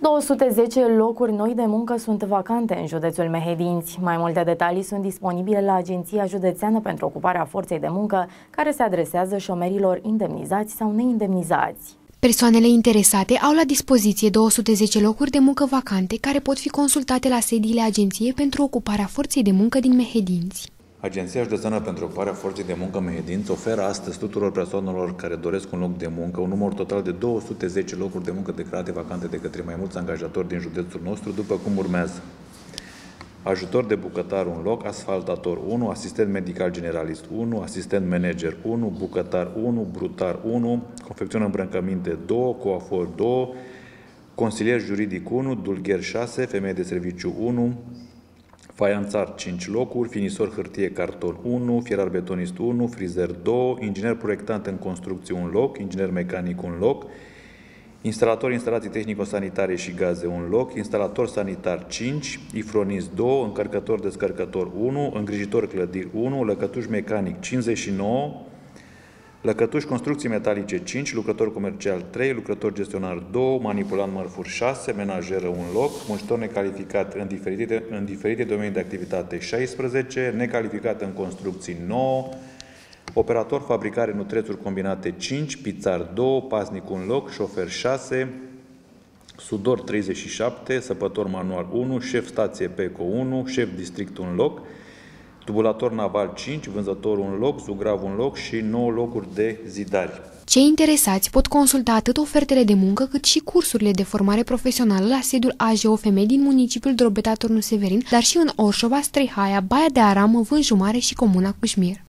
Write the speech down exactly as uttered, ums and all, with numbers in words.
două sute zece locuri noi de muncă sunt vacante în județul Mehedinți. Mai multe detalii sunt disponibile la Agenția Județeană pentru Ocuparea Forței de Muncă, care se adresează șomerilor indemnizați sau neindemnizați. Persoanele interesate au la dispoziție două sute zece locuri de muncă vacante, care pot fi consultate la sediile Agenției pentru Ocuparea Forței de Muncă din Mehedinți. Agenția Județeană pentru Ocuparea Forței de Muncă Mehedinți oferă astăzi tuturor persoanelor care doresc un loc de muncă un număr total de două sute zece locuri de muncă declarate vacante de către mai mulți angajatori din județul nostru, după cum urmează: ajutor de bucătar un loc, asfaltator unu, asistent medical generalist unu, asistent manager unu, bucătar unu, brutar unu, confecțion îmbrăcăminte doi, coafor doi, consilier juridic unu, dulgher șase, femeie de serviciu unu, faianțar cinci locuri, finisor hârtie carton unu, fierar betonist unu, frizer doi, inginer proiectant în construcții un loc, inginer mecanic un loc, instalator instalații tehnico-sanitare și gaze un loc, instalator sanitar cinci, ifronist doi, încărcător descărcător unu, îngrijitor clădiri unu, lăcătuș mecanic cincizeci și nouă, lăcătuș construcții metalice cinci, lucrător comercial trei, lucrător gestionar doi, manipulant mărfuri șase, menajeră un loc, muncitor necalificat în diferite, în diferite domenii de activitate șaisprezece, necalificat în construcții nouă, operator fabricare nutrețuri combinate cinci, pizzar doi, pasnic un loc, șofer șase, sudor treizeci și șapte, săpător manual unu, șef stație PECO unu, șef district un loc, tubulator naval cinci, vânzător un loc, zugrav un loc și nouă locuri de zidari. Cei interesați pot consulta atât ofertele de muncă, cât și cursurile de formare profesională la sediul A J O F M din municipiul Drobeta Turnul Severin, dar și în Orșova, Străihaia, Baia de Aramă, Vânjumare și Comuna Cușmir.